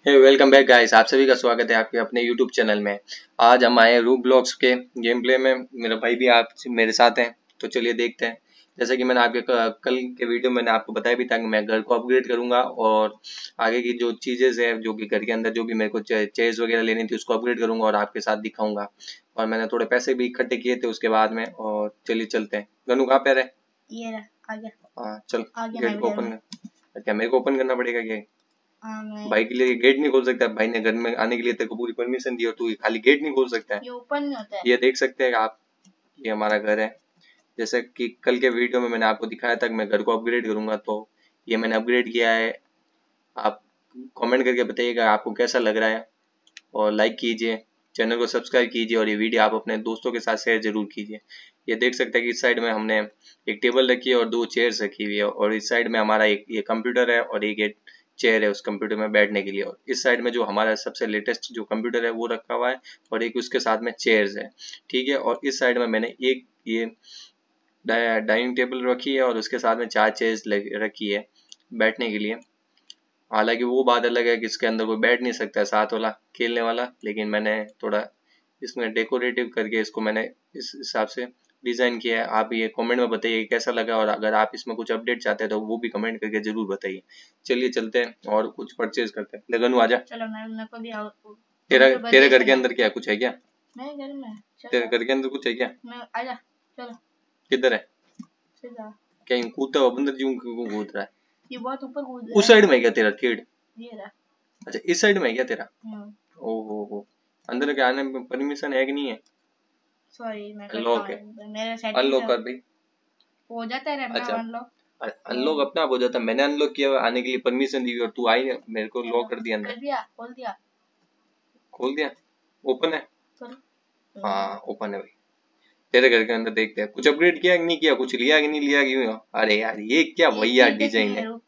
Welcome back guys, आप सभी का स्वागत है आपके अपने YouTube चैनल में। आज हम आए रूबलॉक्स के गेम प्ले में। मेरा भाई भी आप मेरे साथ हैं, तो चलिए देखते हैं। जैसे कि मैंने आपके कल के वीडियो में आपको बताया भी था कि मैं घर को अपग्रेड करूंगा और आगे की जो चीजें हैं, जो कि घर के अंदर जो भी मेरे को चेयर्स वगैरह लेनी थी उसको अपग्रेड करूंगा और आपके साथ दिखाऊंगा। और मैंने थोड़े पैसे भी इकट्ठे किए थे उसके बाद में। और चलिए चलते हैं। गनु कहाँ पे रहे? ये रहा, आ गया। हाँ चल, आ गया गेट को ओपन कर। क्या मेरे को ओपन करना पड़ेगा क्या? मैं भाई के लिए गेट नहीं खोल सकता। भाई ने घर में आने के लिए तेरे को पूरी परमिशन दी और तू खाली गेट नहीं खोल सकता है। ये ओपन नहीं होता है। ये देख सकते हैं आप, ये हमारा घर है। जैसे कि कल के वीडियो में मैंने आपको दिखाया था कि मैं घर को अपग्रेड करूंगा, तो ये मैंने अपग्रेड किया है। आप कमेंट करके बताइएगा आपको कैसा लग रहा है और लाइक कीजिए, चैनल को सब्सक्राइब कीजिए और ये वीडियो आप अपने दोस्तों के साथ शेयर जरूर कीजिए। ये देख सकते हैं कि इस साइड में हमने एक टेबल रखी है और 2 चेयर्स रखी हुई है और इस साइड में हमारा एक ये कंप्यूटर है और एक चेयर है उस कंप्यूटर में बैठने के लिए। और इस साइड में जो हमारा सबसे लेटेस्ट जो कंप्यूटर है वो रखा हुआ है और एक उसके साथ में चेयर्स है, ठीक है। और इस साइड में मैंने एक ये डाइनिंग टेबल रखी है और उसके साथ में 4 चेयर्स रखी है बैठने के लिए। हालांकि वो बात अलग है कि इसके अंदर कोई बैठ नहीं सकता है साथ वाला खेलने वाला, लेकिन मैंने थोड़ा इसमें डेकोरेटिव करके इसको मैंने इस हिसाब से डिजाइन किया है। आप ये कमेंट में बताइए कैसा लगा और अगर आप इसमें कुछ अपडेट चाहते हैं तो वो भी कमेंट करके जरूर बताइए। चलिए चलते हैं और कुछ परचेज करते हैं। लगन आजा। चलो मैं को भी तेरे घर के अंदर क्या कुछ है क्या? मैं घर में। तेरे घर के अंदर कुछ है क्या? मैं आजा। चलो किधर है? सीधा क्या कूदता हुआ बंदर क्यों क्यों कूद रहा है? ये बहुत ऊपर कूद रहा है। उस साइड में है क्या तेरा खेड़? ये रहा। अच्छा इस साइड में है क्या तेरा? ओहो, अंदर के आने में परमिशन है कि नहीं है? सॉरी मैं अनलॉक है, मेरे सेटिंग अनलॉक कर भाई। हो जाता है अच्छा अनलॉक। अनलॉक अपना आप हो जाता है। मैंने अनलॉक किया, आने के लिए परमिशन दी और तू आई मेरे को लॉक कर दिया अंदर। कर दिया, खोल दिया। खोल दिया? ओपन है? करो। हाँ ओपन है भाई। तेरे घर के अंदर देखते हैं कुछ अपग्रेड किया कि नहीं किया, कुछ लिया कि नहीं लिया क्यों? अरे यार ये क्या भैया डिजाइन है,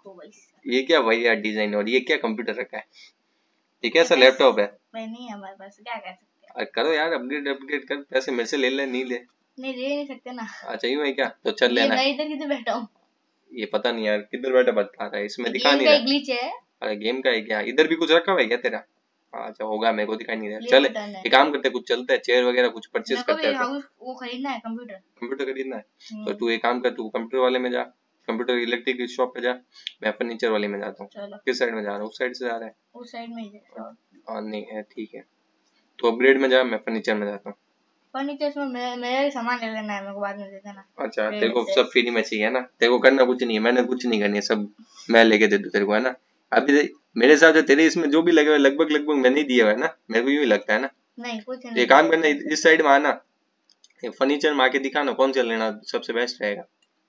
ये क्या भैया डिजाइन है और ये क्या कंप्यूटर रखा है, ये कैसा लैपटॉप है? मैं नहीं है हमारे पास, क्या कह सकते हैं। अरे करो यार अपग्रेड अपग्रेड कर, पैसे मेरे से ले ले नहीं ले। नहीं ले नहीं सकते ना। अच्छा यूं है क्या? तो चल लेना। मैं इधर किधर बैठा हूँ? ये पता नहीं यार किधर बैठा बता रहा है, इसमें दिखा गेम नहीं का रहा। एक ग्लिच है। अरे गेम का है क्या? इधर भी कुछ रखा हुआ है क्या तेरा? अच्छा होगा, मेरे को दिखाई नहीं रहा। चल एक काम करते कुछ चलते हैं, चेयर वगैरह कुछ परचेज करते हैं। वो खरीदना है कंप्यूटर। कंप्यूटर खरीदना है तो तू एक काम कर, तू कंप्यूटर वाले में जा, कंप्यूटर इलेक्ट्रिक की शॉप पे जा। मैं फर्नीचर वाले में जाता हूँ। किस साइड में जा रहा है? उस साइड से जा रहा है? उस साइड में ही है। हाँ नहीं है, ठीक है। तो अपग्रेड में जा, मैं फर्नीचर में जाता हूँ। फर्नीचर में मेरा सामान ले लेना है, मेरे को बाद में दे देना। अच्छा तेरे को सब फ्री में चाहिए ना? तेरे को करना कुछ नहीं है, मैंने कुछ नहीं करनी है, सब मैं लेके दे दूँ तेरे को, है ना? अभी मेरे हिसाब से तेरे इसमें जो भी लगे हुए लगभग लगभग मैंने ही दिया हुआ है ना, मेरे को यूं ही लगता है ना। नहीं कुछ नहीं। ये काम करना, इस साइड में आना, फर्नीचर में आके दिखाना कौन सा लेना सबसे बेस्ट रहेगा।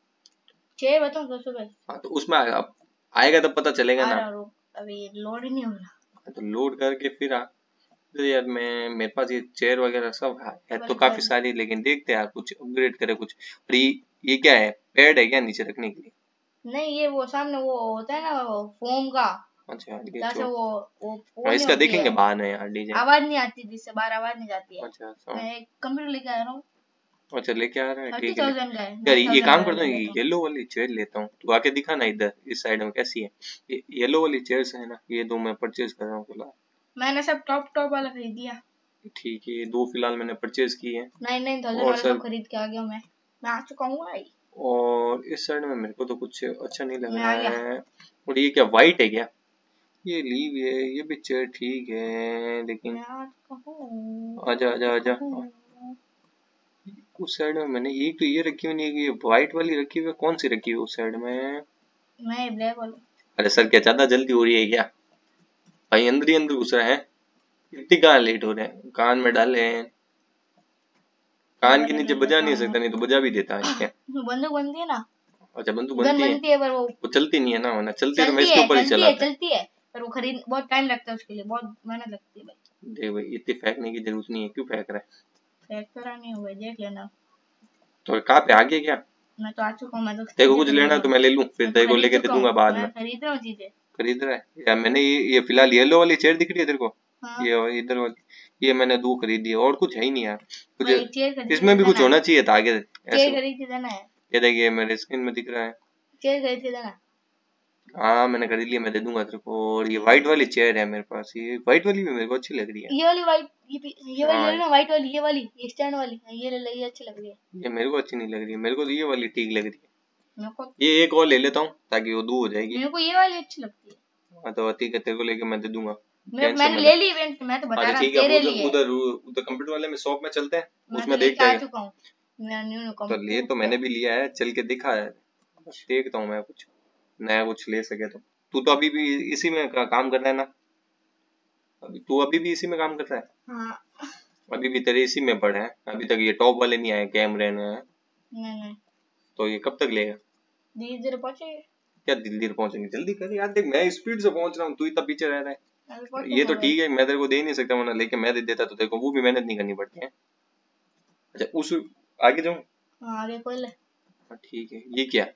चेयर बताऊं सबसे बेस्ट? हाँ तो उसमें आएगा तब पता चलेगा ना। अभी लोड ही नहीं हो रहा। तो लोड करके फिर तो यार मैं मेरे पास ये चेयर वगैरह सब है तो काफी सारी, लेकिन देखते हैं यार कुछ अपग्रेड करे कुछ। और ये क्या है, पैड है क्या नीचे रखने के लिए? नहीं ये वो सामने वो होता है ना वो फोम का। अच्छा जैसे वो इसका देखेंगे बाहर में यार डिजाइन। आवाज नहीं आती, जिससे बाहर आवाज नहीं जाती है। अच्छा मैं कंप्यूटर लेके आ रहा हूँ। अच्छा लेके आ रहा है, ठीक है। 30,000 का है। यार ये काम करता हूँ, येलो वाली चेयर लेता हूँ, तू आके दिखा ना इधर इस साइड में कैसी है। येलो वाली चेयर्स है ना, ये दो मैं परचेज कर रहा हूँ फिलहाल। मैंने सब टॉप वाला खरीद दिया। ठीक है, ये दो फिलहाल मैंने परचेज की है। 9,000 वाला सब खरीद के आ गया मैं आ चुका हूँ भाई। और इस साइड में मेरे को तो कुछ अच्छा नहीं लग रहा है। और ये क्या वाइट है क्या? ये लीव है, ये भी चेयर ठीक है लेकिन आजा आजा आजा। उस साइड में मैंने एक तो ये रखी हुई नहीं, ये व्हाइट वाली रखी हुई है, कौन सी रखी हुई है उस साइड में? मैं ब्लैक वाला। अरे सर क्या ज्यादा जल्दी हो रही है क्या भाई? अंदर ही अंदर घुस रहा है, इतनी कहाँ लेट हो रहे हैं? कान में डाले हैं, कान के नीचे बजा नहीं सकता, नहीं तो बजा भी देता है क्या? बंदूक बनती है ना। अच्छा बंदूक बनती है पर वो चलती नहीं है ना, वरना चलती है तो मैं इसके ऊपर ही चलाता। चलती है पर वो खरीद बहुत टाइम लगता है, उसके लिए बहुत मेहनत लगती है भाई। देख भाई इतनी फेंकने की जरूरत नहीं है, क्यों फेंक रहा है? फेंक तो रहा नहीं हुआ, देख लेना। तो कहाँ पे आगे क्या? मैं तो आ चुका हूँ। मैं तो देखो कुछ लेना तो मैं ले लूँ, फिर तेरे को लेके दे दूंगा बाद में। खरीद रहा हूँ चीजें। खरीद रहा है यार? मैंने ये फिलहाल येलो वाली चेयर दिख रही है तेरे को? हाँ। ये इधर वाली ये मैंने दो खरीदी है और कुछ है ही नहीं यार कुछ। इसमें भी कुछ होना चाहिए था आगे ऐसे। खरीद के देना है। ये देखिए मेरे स्क्रीन में दिख रहा है। चेयर खरीद के देना। हाँ मैंने खरीद लिया, मैं दे दूंगा तेरे को। और ये व्हाइट वाली चेयर है मेरे पास, ये व्हाइट वाली भी मेरे को अच्छी लग रही है। ये वाली वाइट, ये वाली ले हाँ लेना, व्हाइट वाली, ये स्टैंड वाली, ये ले ले, ये अच्छी लग रही है ये मेरे को अच्छी नहीं लग रही है, मेरे को तो ये वाली ठीक लग रही है। मेरे को। ये एक और ले लेता हूँ ताकि वो दो हो जाएगी। मेरे को ये वाली अच्छी लगती है। हाँ तो ठीक है, तेरे को लेके मैं दे दूंगा। मैंने ले ली इवेंट, मैं तो बता अच्छा रहा हूँ ठीक है, तेरे उधर लिए। उधर उधर कंप्यूटर वाले में शॉप में चलते हैं, मैं तो उसमें लेके देखते आ हैं। चुका हूँ, मेरा न्यू तो ले तो मैंने भी लिया है, चल के दिखा है, बस देखता हूँ मैं कुछ नया कुछ ले सके तो। तू तो अभी भी इसी में काम कर रहा है ना? तू अभी भी इसी में काम कर रहा है? हाँ। अभी भी तेरे इसी में पड़ा है? अभी तक ये टॉप वाले नहीं आए, कैमरे में? नहीं, तो ये कब तक लेगा? धीरे धीरे पहुंचे। क्या धीरे पहुंचेंगे, जल्दी कर यार, देख मैं स्पीड से पहुंच रहा हूँ, तू इतना पीछे रह रहा है। अभी ये पहुंचूंगा तो भाई। ठीक है, मैं तेरे को दे नहीं सकता वरना, लेकिन मैं दे देता तो तेरे को वो भी मेहनत नहीं करनी पड़ती है। अच्छा उस आगे जाऊँ? हाँ आगे खोल ले। हाँ ठीक है।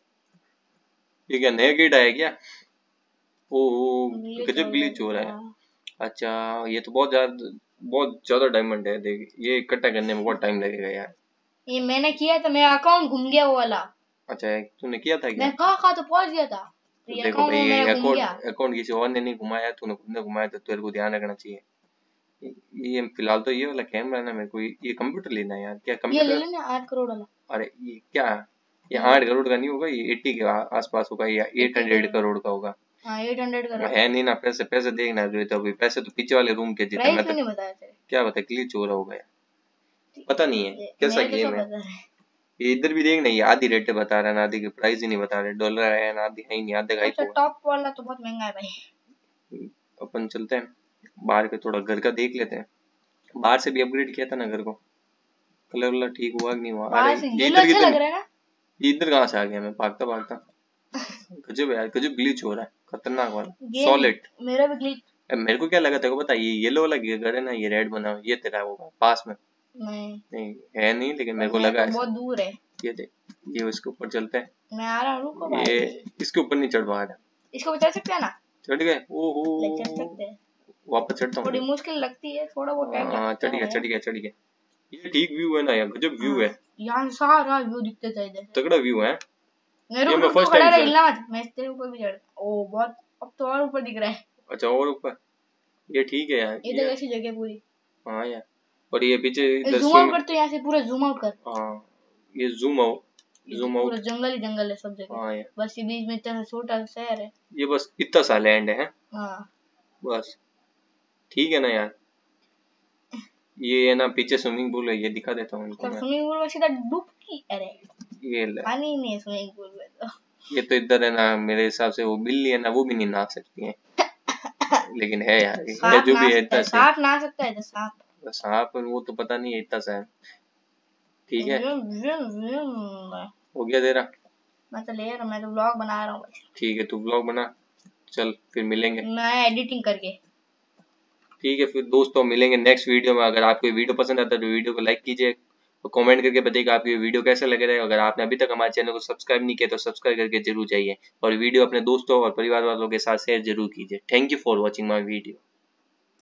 ये क्या नया गेट आया क्या? ओ गजब ग्लिच हो रहा है। अच्छा ये तो बहुत ज्यादा डायमंड है, देख ये इकट्ठा करने में बहुत टाइम लगेगा यार। ये मैंने किया तो मेरा अकाउंट घूम गया वो वाला। अच्छा तूने किया था क्या? मैं कहाँ तो पहुंच गया था, तो ये देखो अकाउंट भाई, वो ये मेरा घूम गया। अकाउंट किसी और ने नहीं घुमाया, तूने खुद ने घुमाया, तो तेरे को ध्यान रखना चाहिए। ये फिलहाल तो ये वाला कैमरा है ना, मेरे को ये कंप्यूटर लेना है यार। क्या ये ले कंप्यूटर? लेना 8 करोड़ वाला। अरे ये क्या, ये ये 8 करोड़ का नहीं होगा, ये 80 के आसपास होगा, या 80 800 करोड़। करोड़ का होगा। हाँ 800 करोड़। है नहीं ना, पैसे पैसे देखना जो, तो अभी पैसे तो पीछे वाले रूम के जीते। प्राइस मैं क्यों तो नहीं बताया तेरे? क्या बता, ग्लिच हो रहा होगा यार, पता नहीं है कैसा मेरे को सब गेम है। पता है। ये इधर भी देखना, ये आधी रेट बता रहा है ना, आधी की प्राइस ही नहीं बता रहे, डॉलर है ना, आधी है ही नहीं, आधे का ही अच्छा होगा। टॉप वाला तो बहुत महंगा है भाई। अपन चलते हैं बाहर के, थोड़ा घर का देख लेते हैं। बाहर से भी अपग्रेड किया था ना घर को, कलर वलर ठीक हुआ कि नहीं हुआ? अरे बाहर से ये येलो इधर अच्छा किधर, लग रहा है ना। ये इधर कहाँ से आ गया मैं भागता भागता? गजब यार, गजब ग्लिच हो रहा है, खतरनाक वाला। Game solid. मेरा भी ग्लिच। मेरे को क्या लगा तेरे को पता, ये येलो वाला घर है ना, ये रेड बना हुआ, ये तेरा होगा पास में? नहीं नहीं है नहीं, लेकिन मेरे को मेरा लगा तो ऐसा। बहुत दूर है। ये देख, ये इसके ऊपर चलते हैं। मैं आ रहा हूँ, रुको ये भाई। इसके ऊपर नहीं चढ़ पा रहा। इसको बचा सकते हैं ना? चढ़ गए? ले चढ़ ओहो, सकते हैं। वापस चढ़ता थोड़ी हूँ। मुश्किल लगती है, थोड़ा बहुत टाइम हाँ लगता है। चढ़ गया। ये ठीक व्यू है ना यार, गजब व्यू हाँ है, यहाँ से सारा व्यू दिखते थे इधर से। तगड़ा व्यू है। नहीं ये रुक मैं रुक, तू फर्स्ट खड़ा टाइम रहा, चढ़। हिलना मत, मैं तेरे ऊपर भी चढ़। ओ बहुत, अब तो और ऊपर दिख रहा है। अच्छा और ऊपर, ये ठीक है यार इधर ये। कैसी जगह पूरी। हाँ यार, और ये पीछे इधर जूम आउट स्विम। कर, तो यहाँ से पूरा जूम आउट कर। हाँ ये ये देख जूम पूरा आउट। जंगल ही जंगल है सब जगह। हाँ यार, बस ये बीच में इतना छोटा सा शहर है। ये बस इतना सा लैंड है हाँ बस, ठीक है ना यार। ये है ना पीछे स्विमिंग पूल है, ये दिखा देता हूँ उनको तो मैं। स्विमिंग पूल में सीधा डुबकी, अरे ये ले, पानी ही नहीं है स्विमिंग पूल में तो। ये तो इधर है ना, मेरे हिसाब से वो बिल्ली है ना, वो भी नहीं नहा सकती है, लेकिन है यार, ये सांप जो नहा भी है सकता इतना है, से। सांप नहा सकता है, तो सांप। सांप वो तो पता नहीं है, इतना सा है। ठीक है, व्यूम, व्यूम, व्यूम। हो गया तेरा? मैं तो ले रहा हूँ, मैं तो व्लॉग बना रहा हूँ भाई। ठीक है, तू ब्लॉग बना, चल फिर मिलेंगे। मैं एडिटिंग करके। ठीक है फिर दोस्तों, मिलेंगे नेक्स्ट वीडियो में। अगर आपको वीडियो पसंद आता है तो वीडियो को लाइक कीजिए, तो कमेंट करके बताइएगा आपकी वीडियो कैसा लग रहा है। अगर आपने अभी तक हमारे चैनल को सब्सक्राइब नहीं किया तो सब्सक्राइब करके जरूर जाइए, और वीडियो अपने दोस्तों और परिवार वालों के साथ शेयर जरूर कीजिए। Thank you for watching my video.